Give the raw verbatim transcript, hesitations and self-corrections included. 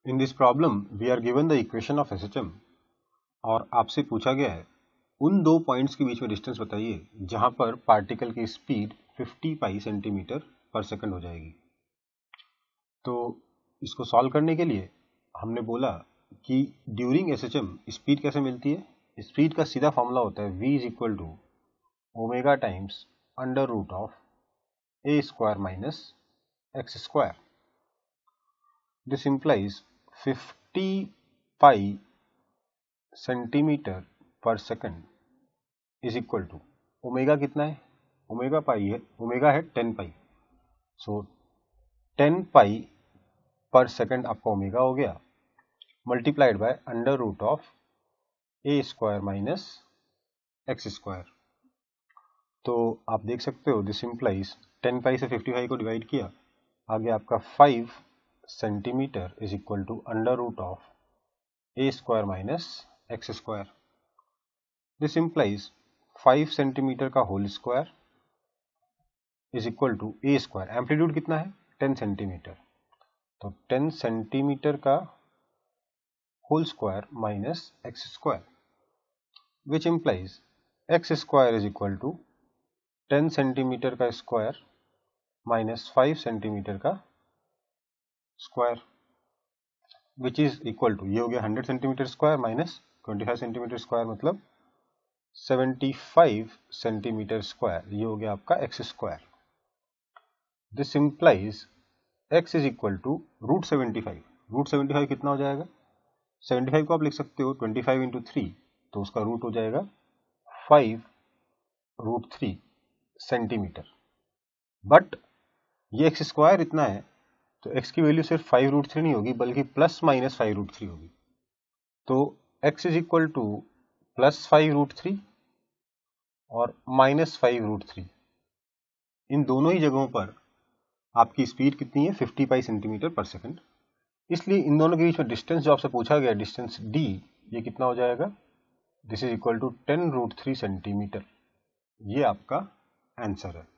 In this problem, we are given the equation of S H M और आपसे पूछा गया है उन दो पॉइंट्स के बीच में डिस्टेंस बताइए जहां पर पार्टिकल की स्पीड पचास पाई सेंटीमीटर पर सेकंड हो जाएगी। तो इसको सॉल्व करने के लिए हमने बोला कि during S H M speed कैसे मिलती है। स्पीड का सीधा फॉर्मूला होता है v is equal to omega times under root of a square minus x square. This implies fifty pi centimetre per second is equal to omega कितना है, omega पाई है, ओमेगा है टेन पाई। सो टेन पाई पर second आपका omega हो गया multiplied by under root of a square minus x square. तो आप देख सकते हो दिस इंप्लाइज टेन पाई से फिफ्टी फाइव को डिवाइड किया, आगे आपका five centimetre is equal to under root of a square minus x square. This implies five centimetre का whole square is equal to a square. Amplitude कितना है, ten centimetre, तो ten centimetre का whole square minus x square, which implies x square is equal to ten centimetre का square minus five centimetre का square, which is equal to, ये हो गया hundred centimetre square minus twenty five centimetre square, मतलब seventy five centimetre square, ये हो गया आपका x square. This implies x is equal to root seventy five. Root seventy five कितना हो जाएगा, सेवेंटी फाइव को आप लिख सकते हो ट्वेंटी फाइव इंटू थ्री, तो उसका रूट हो जाएगा five root three centimetre. But ये एक्स स्क्वायर इतना है तो x की वैल्यू सिर्फ फाइव रूट थ्री नहीं होगी बल्कि plus minus five root three होगी। तो x is equal to plus five root three और माइनस फाइव रूट थ्री, इन दोनों ही जगहों पर आपकी स्पीड कितनी है, fifty pi centimetre per second. इसलिए इन दोनों के बीच में डिस्टेंस जो आपसे पूछा गया डिस्टेंस d, ये कितना हो जाएगा, this is equal to ten root three centimetre. ये आपका आंसर है।